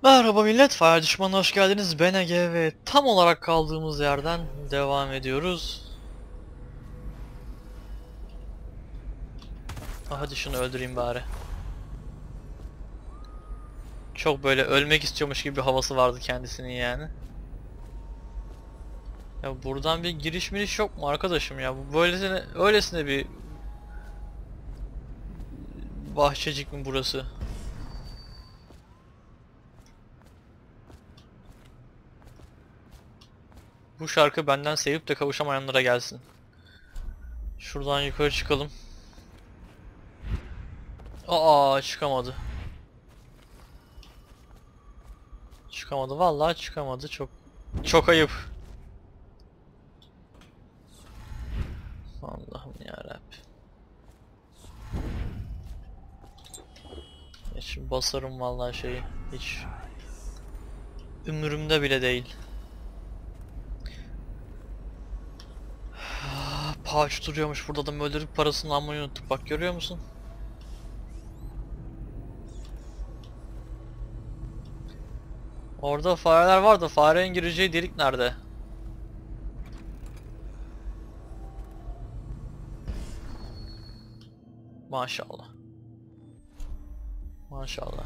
Merhaba millet, Fire Düşmanı'na hoş geldiniz. Ben Ege ve tam olarak kaldığımız yerden devam ediyoruz. Hadi şunu öldüreyim bari. Çok böyle ölmek istiyormuş gibi bir havası vardı kendisinin yani. Ya buradan bir giriş yok mu arkadaşım ya? Bu böylesine öylesine bir bahçecik mi burası? Bu şarkı benden sevip de kavuşamayanlara gelsin. Şuradan yukarı çıkalım. Aa, çıkamadı. Çıkamadı vallahi çıkamadı. Çok ayıp. Allah'ım yarabbim. Şimdi basarım vallahi şeyi. Hiç ömrümde bile değil. Pouch duruyormuş burada da, öldürüp parasını almayı unuttuk, bak görüyor musun? Orada fareler var da farenin gireceği delik nerede? Maşallah. Maşallah.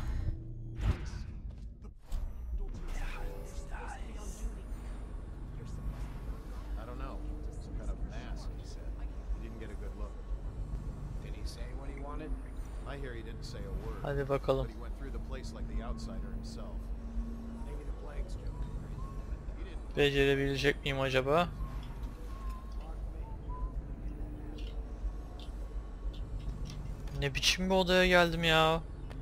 Hadi bakalım. Becerebilecek miyim acaba? Ne biçim bir odaya geldim ya?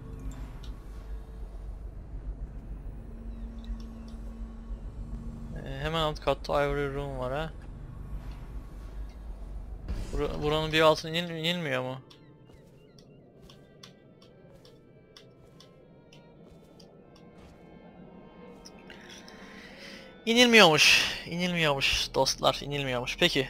Hemen alt katta Ivory Room var ha. Buranın bir altına inilmiyor mu? İnilmiyormuş. İnilmiyormuş dostlar, inilmiyormuş. Peki.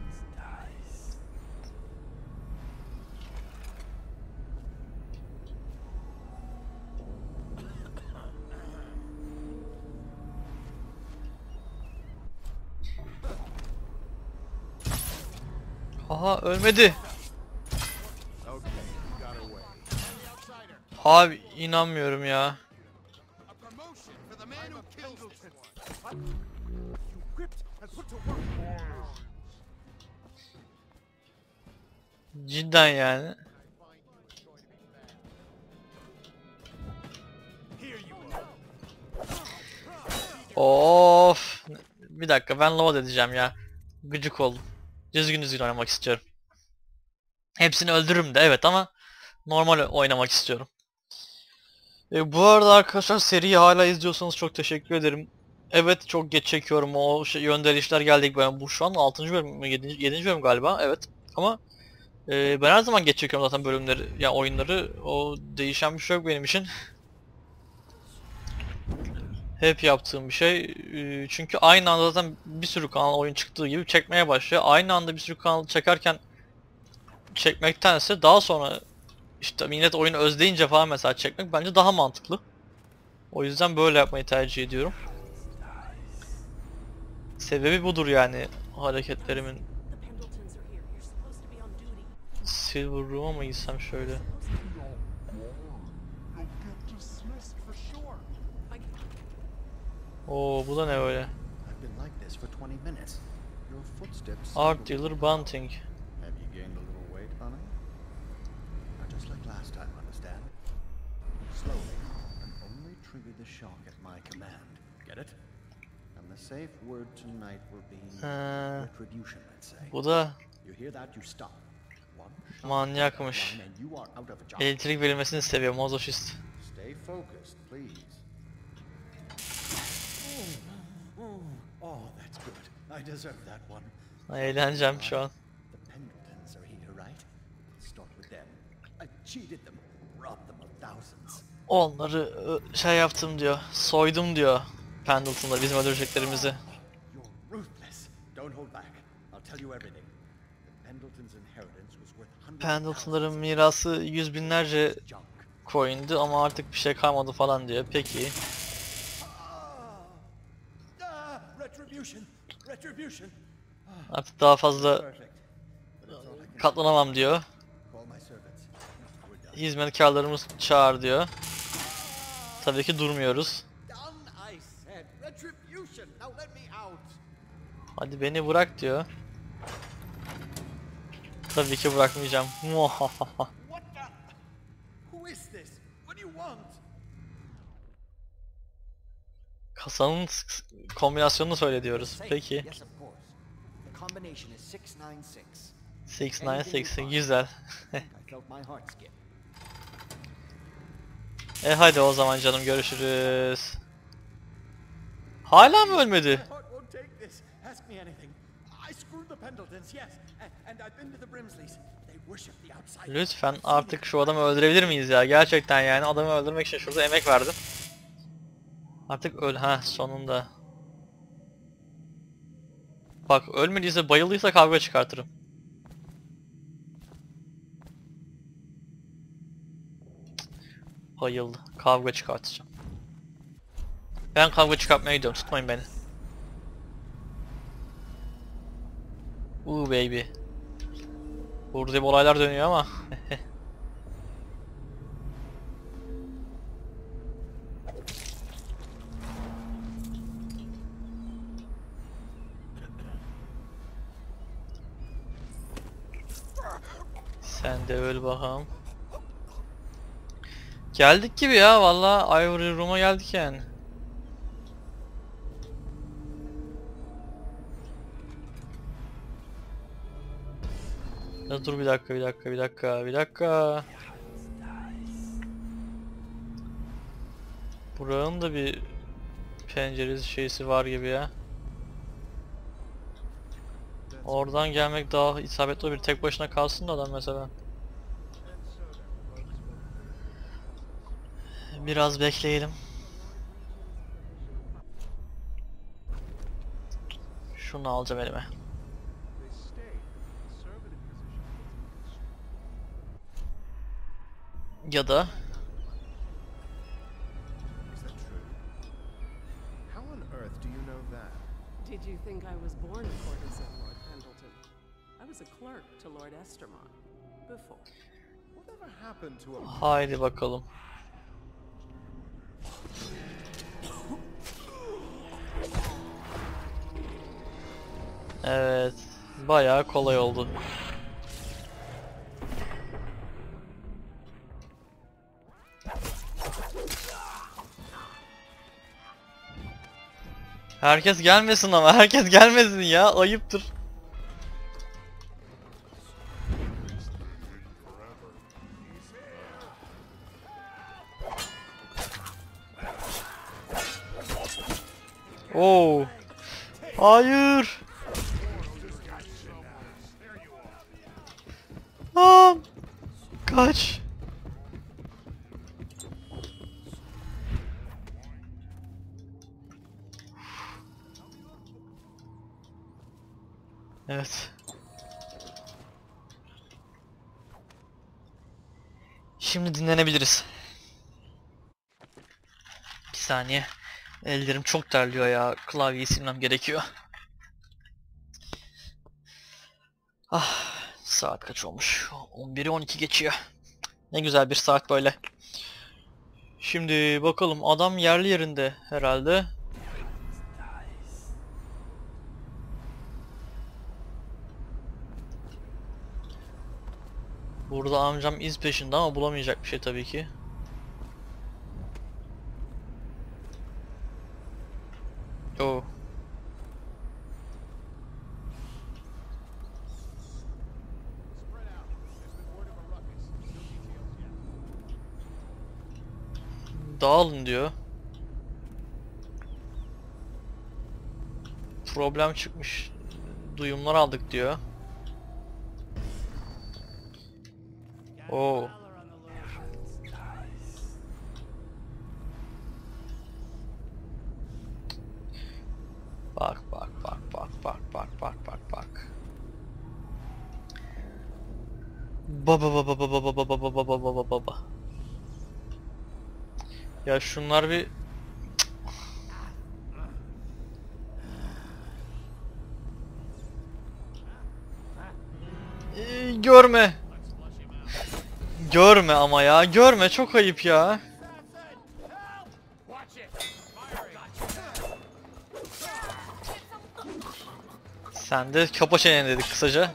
Aha, ölmedi. Abi inanmıyorum ya. Cidden yani. Of. Bir dakika, ben load edeceğim ya. Gıcık oldum. Düzgün oynamak istiyorum. Hepsini öldürürüm de evet, ama normal oynamak istiyorum. Bu arada arkadaşlar, seriyi hala izliyorsanız çok teşekkür ederim. Evet, çok geç çekiyorum, o yöndelişler geldik, ben bu şu an 6. bölüm mü 7. bölüm galiba, evet, ama ben her zaman geç çekiyorum zaten bölümleri, ya oyunları, o değişen bir şey yok benim için. Hep yaptığım bir şey, çünkü aynı anda zaten bir sürü kanal oyun çıktığı gibi çekmeye başlıyor. Aynı anda bir sürü kanal çekerken çekmektense daha sonra işte millet oyunu özleyince falan mesela çekmek bence daha mantıklı. O yüzden böyle yapmayı tercih ediyorum. Sebebi budur yani hareketlerimin. Silver Room'a mı gitsem şöyle? Oo, bu da ne öyle? Art Dealer Bunting. Bu da manyakmış. Elektrik verilmesini seviyor, mazoşist. Eğleneceğim şu an. Onları şey yaptım diyor, soydum diyor Pendleton'da bizim öldüreceklerimizi. Pendleton'ların mirası yüz binlerce coin'di ama artık bir şey kalmadı falan diyor. Peki. Artık daha fazla katlanamam diyor. Hizmetkarlarımız çağır diyor. Tabii ki durmuyoruz. Hadi beni bırak diyor. Tabii ki bırakmayacağım. Muhahaha. Kasanın kombinasyonunu söyle diyoruz. Peki. 696 güzel. Hadi o zaman canım, görüşürüz. Hala mı ölmedi? Lütfen artık şu adamı öldürebilir miyiz ya? Gerçekten yani adamı öldürmek için şurada emek verdim. Artık öl, ha sonunda. Bak ölmediyse, bayıldıysa kavga çıkartırım. Bayıldı. Kavga çıkartacağım. Ben kavga çıkartmaya gidiyorum. Tutmayın beni. Baby. Burada bir olaylar dönüyor ama. Sen de öl bakalım. Geldik gibi ya, vallahi Ivory Room'a geldik yani. Ya dur bir dakika. Buranın da bir penceresi şeysi var gibi ya. Oradan gelmek daha isabetli bir, tek başına kalsın da adam mesela. Biraz bekleyelim. Şunu alacağım elime. Ya da Did you think I was born a courtesan, Lord Pendleton? I was a clerk to Lord Estermont before. Whatever happened to a... haydi bakalım. Evet, bayağı kolay oldu. Herkes gelmesin ama, herkes gelmesin ya, ayıptır. Oo. Hayır. Kaç. Evet. Şimdi dinlenebiliriz. Bir saniye. Ellerim çok terliyor ya. Klavyeyi silmem gerekiyor. Saat kaç olmuş? 11'i 12 geçiyor. Ne güzel bir saat böyle. Şimdi bakalım, adam yerli yerinde herhalde. Burada amcam iz peşinde ama bulamayacak bir şey tabii ki. Oo. Dağılın diyor. Problem çıkmış. Duyumlar aldık diyor. Oo. Bak. Baba. Ya şunlar bir Görme. Görme ama ya. Görme. Çok ayıp ya. Sen de kapa çeneni dedik kısaca.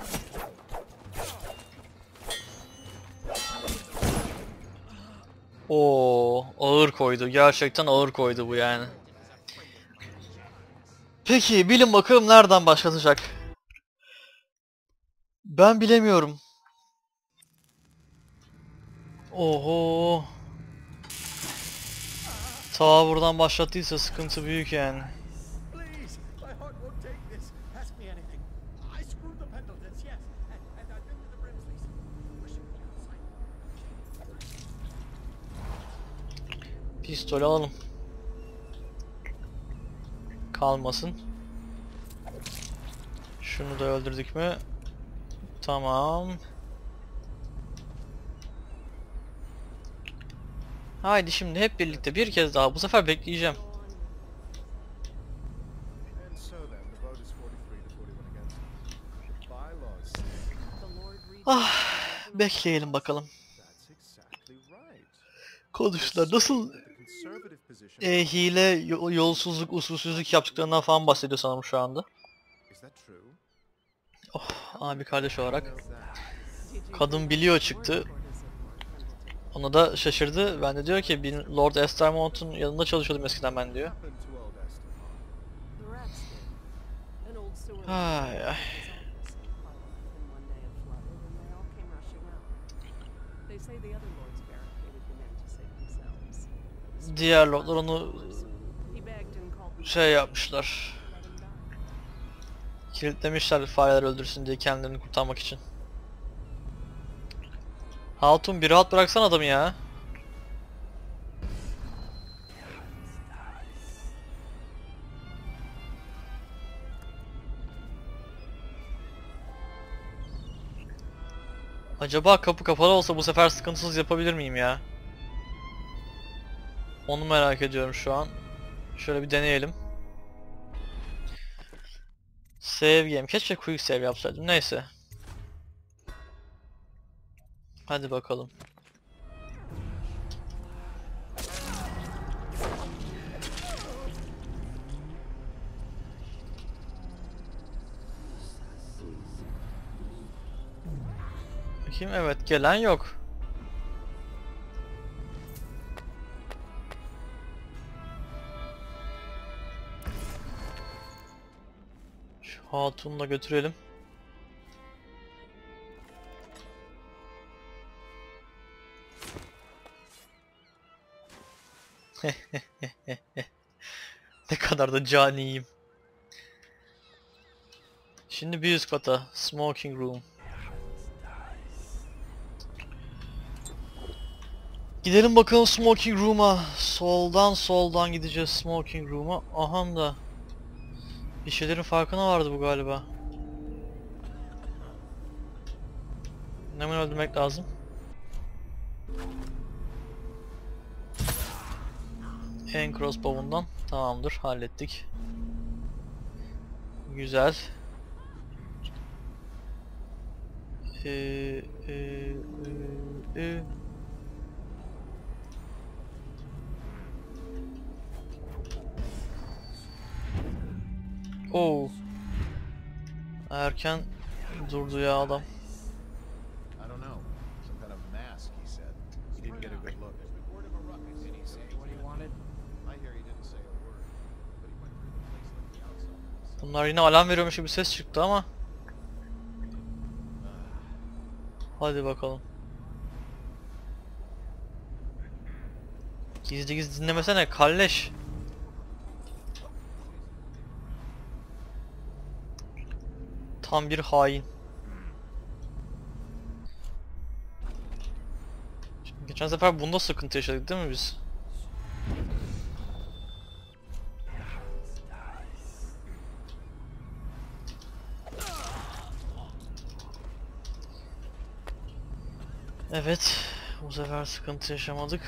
Oo, ağır koydu. Gerçekten ağır koydu bu yani. Peki bilin bakalım nereden başlatacak? Ben bilemiyorum. Oho. Ta buradan başlattıysa sıkıntı büyük yani. Please, my heart won't take this. Ask me anything. I screwed the Pendletons, yes, and I've been to the Brimsleys. Wishing me outside. Pistol alalım. Kalmasın. Şunu da öldürdük mü? Tamam. Haydi şimdi hep birlikte bir kez daha, bu sefer bekleyeceğim. And so then, the vote is 43 to 41 against. Bylaws say The Lord Regent Ah, bekleyelim bakalım. that's exactly right. Konuştular. Nasıl The conservative position hile, yolsuzluk, usulsüzlük yaptıklarından falan bahsediyor sanırım şu anda. is that true? Oh, abi kardeş olarak. How's that? Kadın biliyor çıktı. Ona da şaşırdı. Ben de diyor ki Lord Estermont'un yanında çalışıyordum eskiden ben diyor. Happened to old Estermont? The rats did. An old sewer Ay ay. was obviously caught in one day it flooded, and they all came rushing out. They say the other lords barricaded them in to save themselves. Diğer lordlar onu He begged and called them şey yapmışlar. to let him die. Kilitlemişler fareler öldürsün diye kendilerini kurtarmak için. Hatun bir rahat bıraksan adamı ya. Acaba kapı kapalı olsa bu sefer sıkıntısız yapabilir miyim ya? Onu merak ediyorum şu an. Şöyle bir deneyelim. Save game. Keşke quick save yapsaydım. Neyse. Hadi bakalım. Bakayım, evet, gelen yok. Şu hatunu da götürelim. Ne kadar da caniyim. Şimdi bir üst kata. Smoking room. Gidelim bakalım smoking room'a. Soldan gideceğiz smoking room'a. Aha da. Bir şeylerin farkına vardı bu galiba. Hemen öldürmek lazım. En crossbow'undan. Tamamdır, hallettik. Güzel. Ee, e, e, e. Oo. Erken durdu ya adam. I don't know. Some kind of mask, he said. He didn't get a good look. Word of a ruckus. Did he say what he wanted? I hear he didn't say a word, but he went through the place like the outside. Bunlar yine alarm veriyormuş gibi ses çıktı ama. Hadi bakalım. Gizli gizli dinlemesene kalleş. Tam bir hain. Şimdi geçen sefer bunda sıkıntı yaşadık değil mi biz? Evet, bu sefer sıkıntı yaşamadık.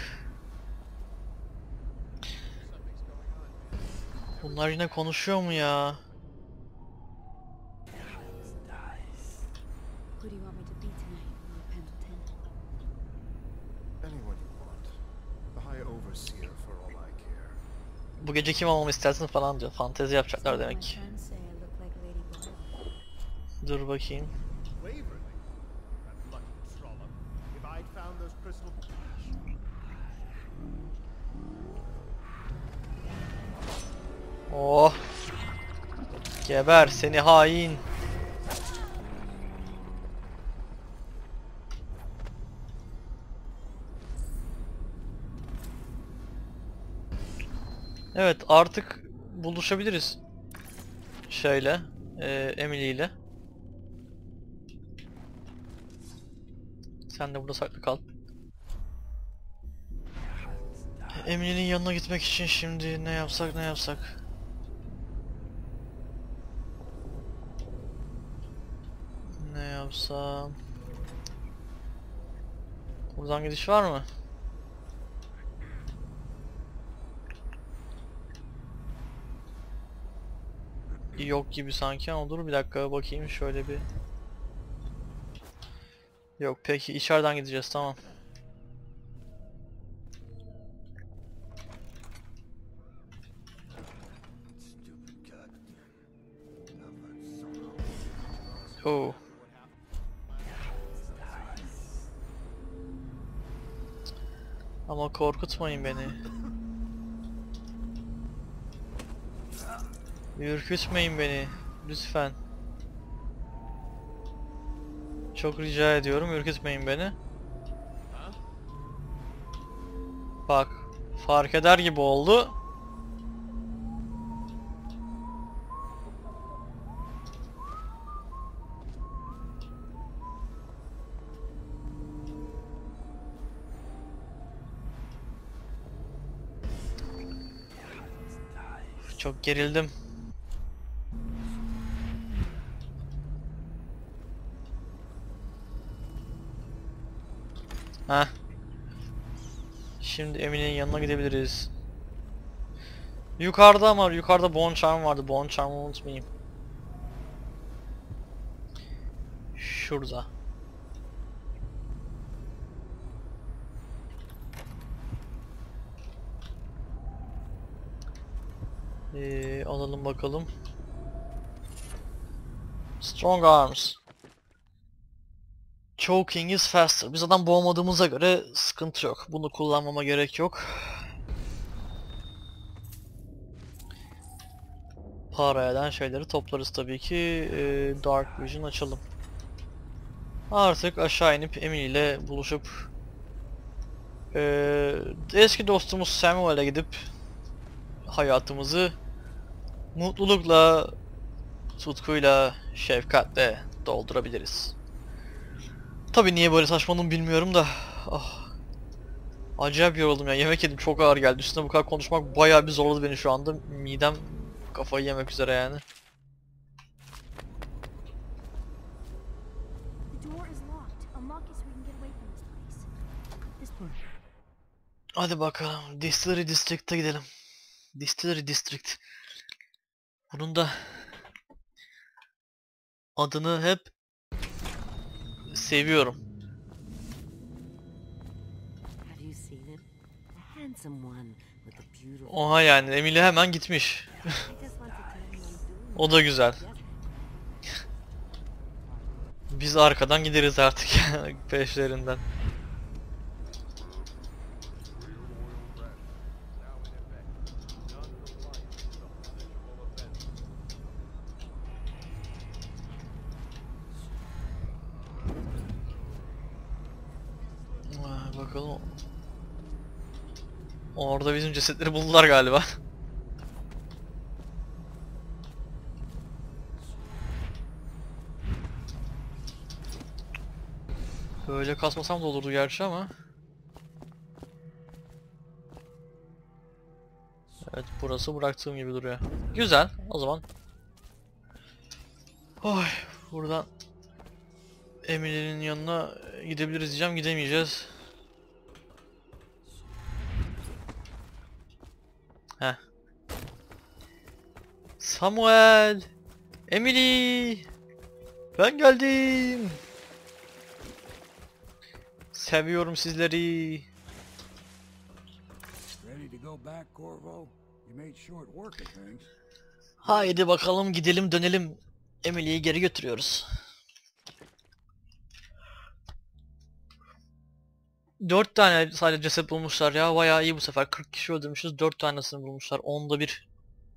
Bunlar yine konuşuyor mu ya? Who do you want me to Bu gece kim olmamı istersin falan diyor. Fantezi yapacaklar demek ki. Dur bakayım. Waverly? That lucky trollop. If I'd found those crystal... Oh. Geber seni hain. Evet, artık buluşabiliriz. Şöyle, Emily ile. Sen de burada saklı kal. Emily'nin yanına gitmek için şimdi ne yapsak ne yapsak. Ne yapsam? Buradan gidiş var mı? Yok gibi sanki ama dur bir dakika bakayım şöyle bir. Yok peki içeriden gideceğiz, tamam. Oh. Ama korkutmayın beni. Ürkütmeyin beni. Lütfen. Çok rica ediyorum, ürkütmeyin beni. Bak, fark eder gibi oldu. Çok gerildim. Heh. Şimdi Emine'nin yanına gidebiliriz. Yukarıda ama yukarıda Bone Charm vardı. Bone Charm'ı unutmayayım. Şurada. Alalım bakalım. Strong Arms. Choking is faster. Biz adam boğmadığımıza göre sıkıntı yok. Bunu kullanmama gerek yok. Para eden şeyleri toplarız tabii ki. Dark Vision açalım. Artık aşağı inip Emily ile buluşup eski dostumuz Samuel'e gidip hayatımızı mutlulukla, tutkuyla, şefkatle doldurabiliriz. Tabii niye böyle saçmaladım bilmiyorum da. Ah. Acayip yoruldum ya. Yemek yedim, çok ağır geldi. Üstüne bu kadar konuşmak bayağı bir zorladı beni şu anda. Midem kafayı yemek üzere yani. Hadi bakalım. Distillery District'e gidelim. Distillery District. Bunun da adını hep seviyorum. Oha yani Emily hemen gitmiş. O da güzel. Biz arkadan gideriz artık peşlerinden. Bakalım. Orada bizim cesetleri buldular galiba. Böyle kasmasam da olurdu gerçi ama. Evet, burası bıraktığım gibi duruyor. Güzel, o zaman. Oy, buradan Emily'nin yanına gidebiliriz diyeceğim, gidemeyeceğiz. Heh. Samuel! Emily! Ben geldim! Seviyorum sizleri. Ready to go back, Corvo? You made short work of things. Haydi bakalım gidelim dönelim. Emily'yi geri götürüyoruz. 4 tane sadece ceset bulmuşlar ya. Bayağı iyi bu sefer. 40 kişi öldürmüşüz. 4 tanesini bulmuşlar. 10'da 1.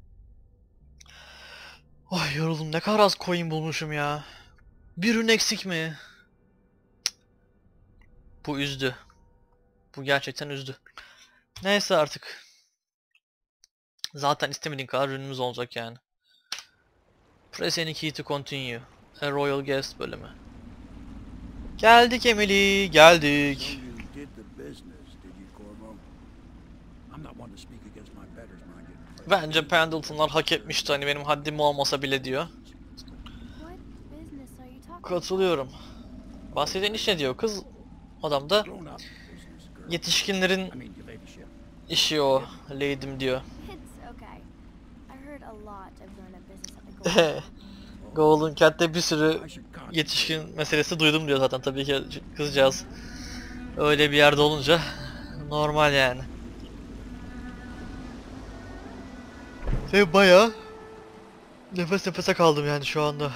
Ay yoruldum. Ne kadar az coin bulmuşum ya. Bir ürün eksik mi? Cık. Bu üzdü. Bu gerçekten üzdü. Neyse artık. Zaten istemediğin kadar ürünümüz olacak yani. Press any key to continue. A Royal Guest bölümü. Geldik Emily, geldik. So you did the business, did you, Corvo? I'm not one to speak against my betters, mind you. Bence Pendleton'lar hak etmişti hani benim haddim olmasa bile diyor. What business are you talking Katılıyorum. Bahseden iş ne diyor kız? Adam da Grown up business, girl. yetişkinlerin I mean, your ladyship. işi o, lady'm diyor. It's okay. I heard a lot of growing up business at the Golden. Golden Cat'te bir sürü I should contact yetişkin meselesi duydum diyor zaten tabii ki kızcağız. Öyle bir yerde olunca normal yani. Ve bayağı nefes nefese kaldım yani şu anda.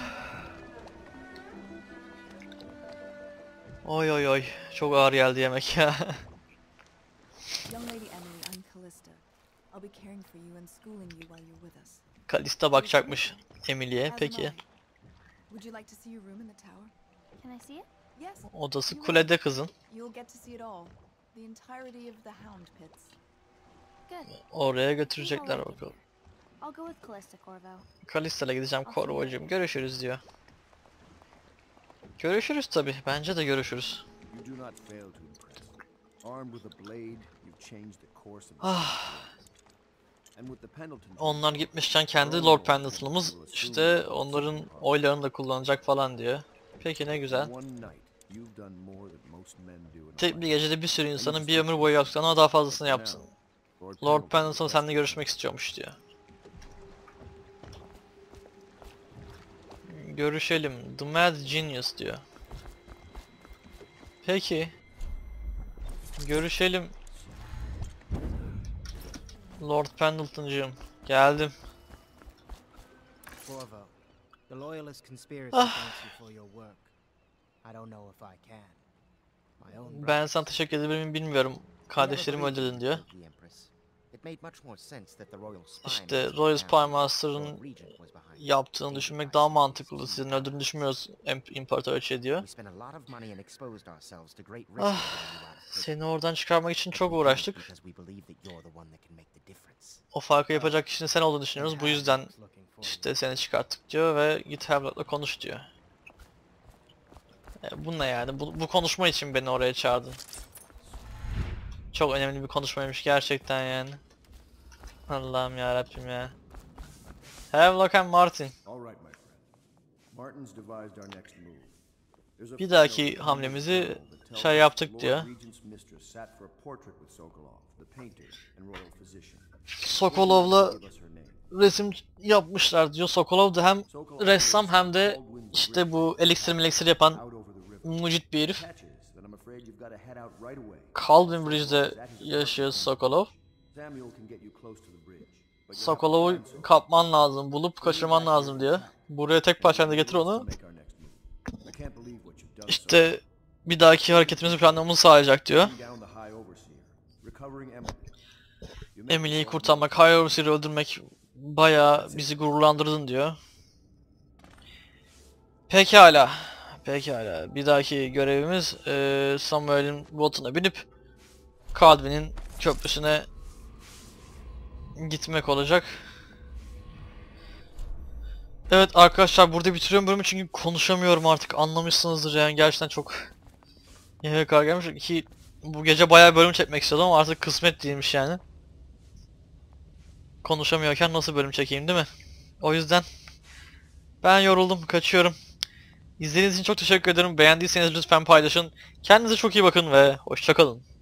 Oy oy oy, çok ağır geldi yemek ya. Young Lady Emily, I'm Callista. I'll be caring for you and schooling you while you're with us. Kalista bakacakmış Emily'ye. As am Peki. I. Would you like to see your room in the tower? Can I see it? Yes. Odası kulede kızın. You'll get to see it all. The entirety of the Hound Pits. Good. Oraya götürecekler bakalım. I'll go with Callista, Corvo. Kalista'la gideceğim Corvo'cum. Görüşürüz diyor. Görüşürüz tabi. Bence de görüşürüz. You do not fail to impress. Armed with a blade, you've changed the course of Ah, and with the Pendleton. onlar gitmişken kendi Lord Pendleton'ımız işte onların oylarını da kullanacak falan diyor. Peki ne güzel. One night, you've done more than most men do in a Tek bir life. gecede bir sürü insanın bir ömür boyu yaptıklarını ama daha fazlasını yapsın. Lord Pendleton seninle görüşmek istiyormuş diyor. Görüşelim. The Mad Genius diyor. Peki. Görüşelim. Lord Pendleton'cığım. Geldim. Corvo, the Loyalist conspiracy Ah. thanks you for your work. I don't know if I can. My own Ben sana teşekkür ederim bilmiyorum. Kardeşlerimi öldürdün diyor. İşte Royal Spy Master'ın yaptığını düşünmek daha mantıklı. Sizin öldürdüğünü düşünmüyoruz İmparatoriçe diyor. Ah, seni oradan çıkarmak için çok uğraştık. O farkı yapacak kişinin sen olduğunu düşünüyoruz. Bu yüzden işte seni çıkarttık diyor ve git Havelock'la konuş diyor. Bu ne yani? Bu konuşma için beni oraya çağırdın. Çok önemli bir konuşmaymış gerçekten yani. Allah'ım ya Rabbim ya. Havelock and Martin. All right, my friend. Martin's devised our next move. There's a Bir dahaki photo hamlemizi in the journal that tells şey us yaptık Lord diyor. Regent's mistress sat for a portrait with Sokolov, the painter and royal physician. Sokolov'la Give us her name. resim yapmışlar diyor. Sokolov da hem ressam hem de işte bu eliksir yapan Out over the river. mucit bir herif. Catches that I'm afraid you've got to head out right away. Calvin Bridge'de yaşıyor Sokolov. Samuel can get you close to the bridge. But you'll have to Sokolov'u find Sokolov. kapman lazım, bulup kaçırman lazım diyor. Buraya tek parçayla getir onu. Make our next move. I can't believe what you've done so İşte bir dahaki hareketimizi planlamamızı sağlayacak diyor. far. Down the High Overseer, recovering Emily. You make Emily'yi the kurtarmak, High Overseer'i öldürmek bayağı bizi gururlandırdın diyor. Pekala. Pekala. Bir dahaki görevimiz Samuel'in botuna binip Calvin'in köprüsüne gitmek olacak. Evet arkadaşlar burada bitiriyorum bölümü çünkü konuşamıyorum artık, anlamışsınızdır yani gerçekten çok yemek ağır gelmiş ki bu gece bayağı bölüm çekmek istiyordum ama artık kısmet değilmiş yani. Konuşamıyorken nasıl bölüm çekeyim değil mi? O yüzden ben yoruldum, kaçıyorum. İzlediğiniz için çok teşekkür ederim. Beğendiyseniz lütfen paylaşın. Kendinize çok iyi bakın ve hoşça kalın.